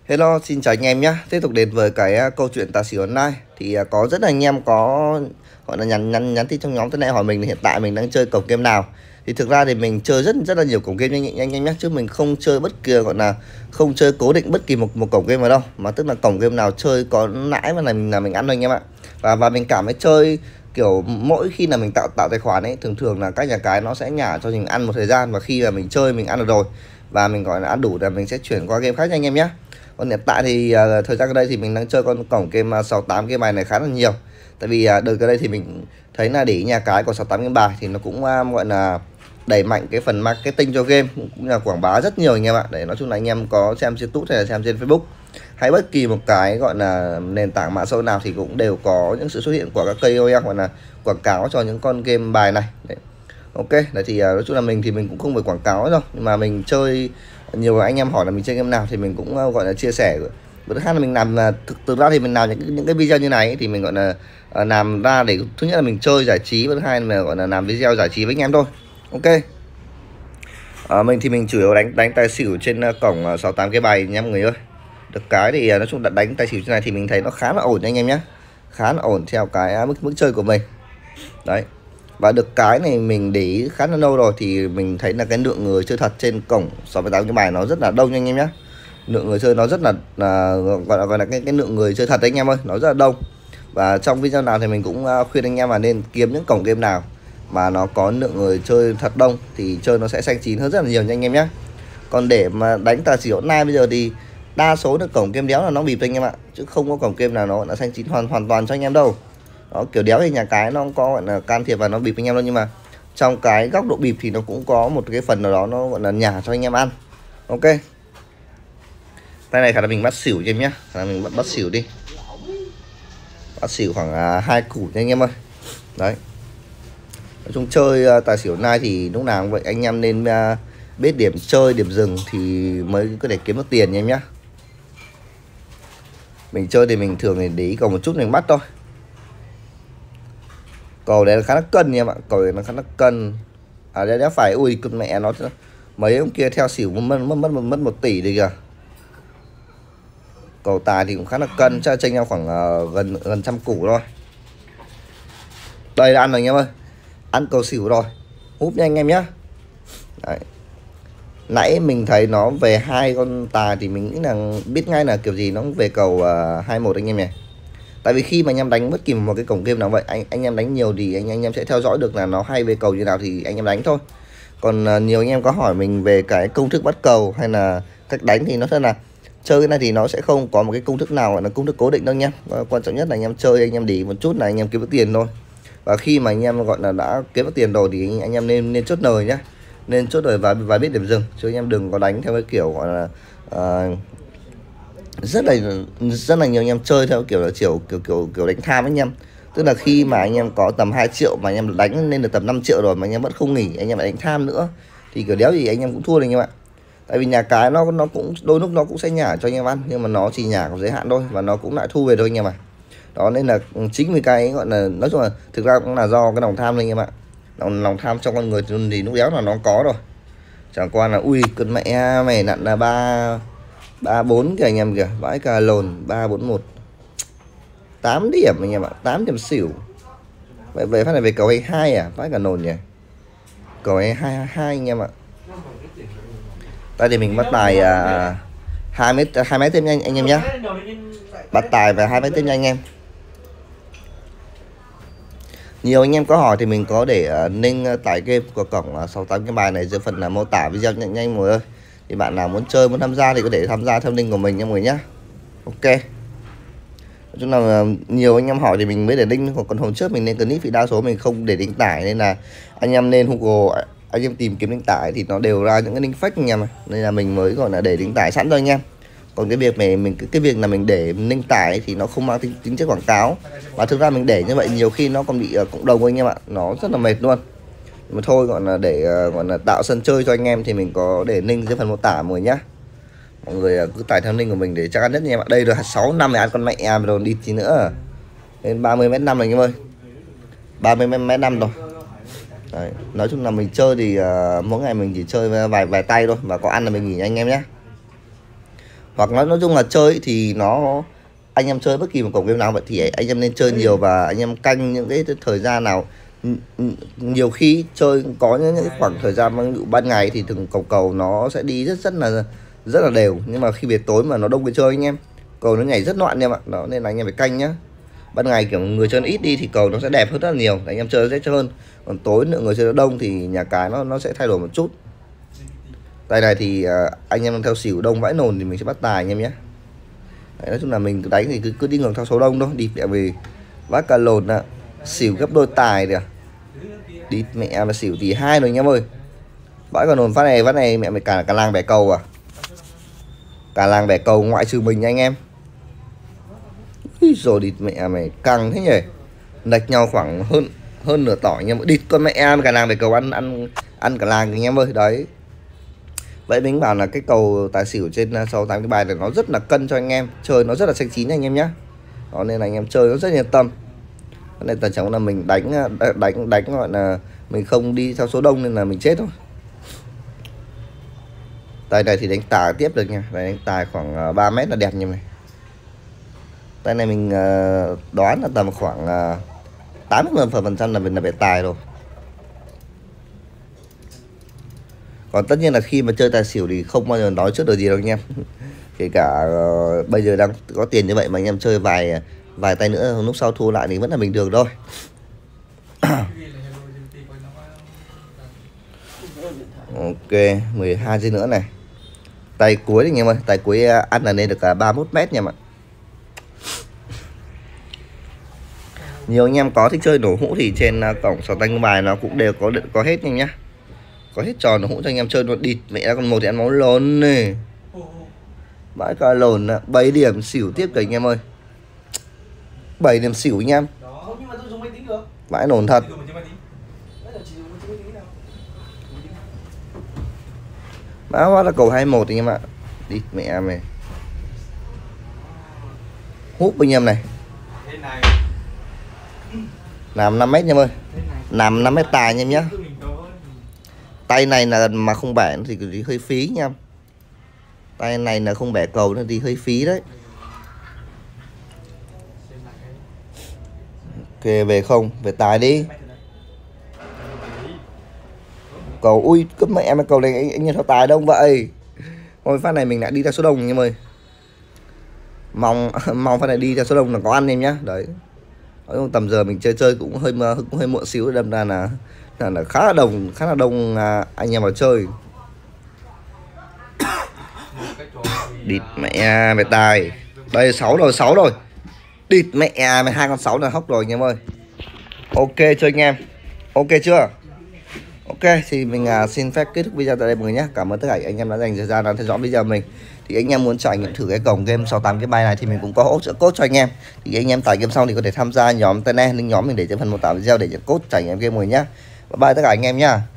Hello, xin chào anh em nhé. Tiếp tục đến với cái câu chuyện tài xỉu online. Thì có rất là anh em có gọi là nhắn tin trong nhóm thế này hỏi mình là hiện tại mình đang chơi cổng game nào. Thì thực ra thì mình chơi rất là nhiều cổng game anh em nhé, chứ mình không chơi bất kỳ gọi là không chơi cố định bất kỳ một cổng game nào đâu, mà tức là cổng game nào chơi có lãi mà là mình ăn thôi anh em ạ. Và mình cảm thấy chơi kiểu mỗi khi là mình tạo tài khoản ấy, thường là các nhà cái nó sẽ nhả cho mình ăn một thời gian, và khi mà mình chơi mình ăn được rồi và mình gọi là ăn đủ là mình sẽ chuyển qua game khác nha anh em nhé. Còn hiện tại thì thời gian gần đây thì mình đang chơi con cổng game 68 game bài này khá là nhiều. Tại vì đợt gần đây thì mình thấy là để nhà cái của 68 game bài thì nó cũng gọi là đẩy mạnh cái phần marketing cho game, cũng là quảng bá rất nhiều anh em ạ. Để nói chung là anh em có xem trên YouTube hay là xem trên Facebook hay bất kỳ một cái gọi là nền tảng mạng xã hội nào thì cũng đều có những sự xuất hiện của các KOL gọi là quảng cáo cho những con game bài này. Đấy. Ok, đấy thì nói chung là mình thì mình cũng không phải quảng cáo đâu, nhưng mà mình chơi nhiều anh em hỏi là mình chơi game nào thì mình cũng gọi là chia sẻ. Thứ hai là mình làm thực ra thì mình làm những cái video như này ấy, thì mình gọi là làm ra để thứ nhất là mình chơi giải trí, và thứ hai là gọi là làm video giải trí với anh em thôi. Ok. Mình thì mình chủ yếu đánh tài xỉu trên cổng 68 cái bài anh em người ơi. Được cái thì nói chung là đánh tài xỉu trên này thì mình thấy nó khá là ổn anh em nhé, khá là ổn theo cái mức chơi của mình đấy. Và được cái này mình để ý khá là lâu rồi thì mình thấy là cái lượng người chơi thật trên cổng 68 cái bài nó rất là đông anh em nhé. Lượng người chơi nó rất là gọi là cái lượng người chơi thật đấy anh em ơi, nó rất là đông. Và trong video nào thì mình cũng khuyên anh em là nên kiếm những cổng game nào mà nó có lượng người chơi thật đông thì chơi nó sẽ xanh chín hơn rất là nhiều nha anh em nhé. Còn để mà đánh tài xỉu online bây giờ thì đa số là cổng game đéo là nó bịp anh em ạ, chứ không có cổng game nào nó là xanh chín hoàn toàn cho anh em đâu. Đó, kiểu đéo thì nhà cái nó không có gọi là can thiệp và nó bịp anh em đâu, nhưng mà trong cái góc độ bịp thì nó cũng có một cái phần nào đó nó gọi là nhả cho anh em ăn. Ok, tay này khả năng mình bắt xỉu cho em nhé, khả năng mình bắt xỉu đi, bắt xỉu khoảng 2 củ nha anh em ơi. Đấy, nói chung chơi tài xỉu online thì lúc nào cũng vậy, anh em nên biết điểm chơi điểm dừng thì mới có thể kiếm được tiền nha em nhé. Mình chơi thì mình thường để ý cầu một chút mình bắt thôi. Cầu đấy là khá là cân nha em ạ, cầu này nó khá là cân. Đây đã phải, ui con mẹ nó, mấy ông kia theo xỉu mất 1 tỷ đi kìa. Cầu tài thì cũng khá là cân, chắc chênh nhau khoảng gần trăm củ thôi. Đây là ăn rồi anh em ơi, ăn cầu xỉu rồi, húp nha anh em nhé. Đấy. Nãy mình thấy nó về 2 con tài thì mình nghĩ là biết ngay là kiểu gì nó cũng về cầu 21 anh em nhỉ. Tại vì khi mà anh em đánh bất kỳ một cái cổng game nào vậy, anh em đánh nhiều thì anh em sẽ theo dõi được là nó hay về cầu như nào thì anh em đánh thôi. Còn nhiều anh em có hỏi mình về cái công thức bắt cầu hay là cách đánh thì nó thật là chơi cái này thì nó sẽ không có một cái công thức nào gọi là công thức cố định đâu nhé. Quan trọng nhất là anh em chơi, anh em để ý một chút là anh em kiếm được tiền thôi. Và khi mà anh em gọi là đã kiếm được tiền rồi thì anh em nên chốt lời nhá, nên chốt lời và biết điểm dừng, chứ anh em đừng có đánh theo cái kiểu gọi là rất là nhiều anh em chơi theo kiểu là kiểu đánh tham anh em. Tức là khi mà anh em có tầm 2 triệu mà anh em đánh lên được tầm 5 triệu rồi mà anh em vẫn không nghỉ, anh em lại đánh tham nữa thì kiểu đéo gì anh em cũng thua anh em ạ. Tại vì nhà cái nó cũng đôi lúc nó cũng sẽ nhả cho anh em ăn, nhưng mà nó chỉ nhả có giới hạn thôi và nó cũng lại thu về thôi anh em ạ. Đó nên là chính vì cái gọi là nói chung là thực ra cũng là do cái lòng tham anh em ạ. Lòng tham trong con người thì lúc đéo là nó có rồi. Chẳng qua là ui con mẹ mày nặn là 3-4 kìa anh em kìa, vãi cả lồn 3-4-1 8 điểm anh em ạ, 8 điểm xỉu. Vậy phát này về cầu 22 à, vãi cả nồn nhỉ. Cầu 22 anh em ạ. Đây thì mình bắt tài 2 mét thêm nhanh anh em nhé. Bắt tài về 2 mét thêm nhanh anh em. Nhiều anh em có hỏi thì mình có để link tải game của cổng 68 cái bài này dưới phần là mô tả video nhanh mọi người ơi. Thì bạn nào muốn chơi muốn tham gia thì có thể tham gia theo link của mình nha mọi người nhé. Ok. Nói chung là nhiều anh em hỏi thì mình mới để link, còn hôm trước mình lên clip thì đa số mình không để link tải, nên là anh em lên Google anh em tìm kiếm link tải thì nó đều ra những cái link fake anh em này. Nên là mình mới gọi là để link tải sẵn cho anh em. Còn cái việc cái việc là mình để link tải thì nó không mang tính chất quảng cáo, và thực ra mình để như vậy nhiều khi nó còn bị cộng đồng anh em ạ, nó rất là mệt luôn. Mà thôi gọi là để gọi là tạo sân chơi cho anh em thì mình có để link dưới phần mô tả mọi người nhá. Mọi người cứ tải theo link của mình để chắc ăn nhất nha em ạ. Đây rồi 6 năm này ăn con mẹ em rồi đi tí nữa lên 30m5 này anh em ơi, 30m5 rồi. Đấy. Nói chung là mình chơi thì mỗi ngày mình chỉ chơi vài tay thôi, và có ăn là mình nghỉ anh em nhé. Hoặc nói chung là chơi thì nó, anh em chơi bất kỳ một cổng game nào vậy thì anh em nên chơi nhiều, và anh em canh những cái thời gian nào. Nhiều khi chơi có những cái khoảng thời gian ban ngày thì thường cầu nó sẽ đi rất là đều, nhưng mà khi về tối mà nó đông người chơi anh em, cầu nó nhảy rất loạn em ạ. Đó nên là anh em phải canh nhá. Ban ngày kiểu người chơi nó ít đi thì cầu nó sẽ đẹp hơn rất là nhiều, anh em chơi nó dễ hơn. Còn tối lượng người chơi nó đông thì nhà cái nó sẽ thay đổi một chút. Tay này thì anh em theo xỉu đông vãi nồn thì mình sẽ bắt tài anh em nhé. Đấy, nói chung là mình đánh thì cứ đi ngược theo số đông thôi. Đi mẹ về vác cả lồn ạ, xỉu gấp đôi tài kìa. Đi mẹ mà xỉu tỷ 2 rồi anh em ơi. Vãi cả nồn phát này mẹ mày cả làng bẻ cầu à. Cả làng bẻ cầu ngoại trừ mình nha anh em. Rồi đi mẹ mày căng thế nhỉ. Lệch nhau khoảng hơn nửa tỏi anh em. Đi con mẹ em cả làng bẻ cầu ăn cả làng anh em ơi. Đấy. Vậy mình bảo là cái cầu tài xỉu trên 68 cái bài này nó rất là cân cho anh em, chơi nó rất là xanh chín anh em nhé. Đó nên là anh em chơi nó rất yên tâm. Nên tần trọng là mình đánh gọi là mình không đi theo số đông nên là mình chết thôi. Tay này thì đánh tài tiếp được nha, đánh tài khoảng 3 mét là đẹp như này. Tay này mình đoán là tầm khoảng 80% là mình là về tài rồi. Còn tất nhiên là khi mà chơi tài xỉu thì không bao giờ nói trước được gì đâu anh em. Kể cả bây giờ đang có tiền như vậy mà anh em chơi vài tay nữa lúc sau thua lại thì vẫn là bình thường thôi. Ok, 12 giây nữa này. Tay cuối thì anh em ơi, tay cuối ăn là lên được cả 31 mét nha em ạ. Nhiều anh em có thích chơi nổ hũ thì trên cổng 68 bài nó cũng đều có hết nha nhá. Có hết trò nổ hũ cho anh em chơi nó địt mẹ con một thì ăn máu lớn này. Vãi cả lồn 7 điểm xỉu tiếp kìa anh em ơi. 7 điểm xỉu anh em. Vãi nổn thật. Má hóa là cầu 21 anh em ạ. Đi mẹ mày. Húp anh em này. Làm 5 mét anh em ơi. Làm 5 mét tài anh em nhá. Tay này là mà không bẻ thì hơi phí nha. Tay này là không bẻ cầu thì hơi phí đấy. Ok về không, về tài đi. Cầu ui cấp mẹ em cầu này anh nhận theo tài đâu vậy. Ôi phát này mình lại đi theo số đông anh em ơi. Mong phát này đi theo số đông là có ăn em nhá. Đấy. Tầm giờ mình chơi cũng hơi muộn xíu, đâm ra là khá là đông anh em vào chơi. Địt mẹ mày tài. Đây 6 rồi. Địt mẹ mày 2 con 6 là hóc rồi anh em ơi. Ok chơi anh em. Ok chưa? Ok thì mình xin phép kết thúc video tại đây mọi người nhé. Cảm ơn tất cả anh em đã dành thời gian theo dõi video mình. Thì anh em muốn trải nghiệm thử cái cổng game 68 cái bài này thì mình cũng có hỗ trợ code cho anh em. Thì anh em tải game xong thì có thể tham gia nhóm Tene, link nhóm mình để trên phần mô tả video để nhận code trải nghiệm game mọi người nhé. Bye bye tất cả anh em nhá.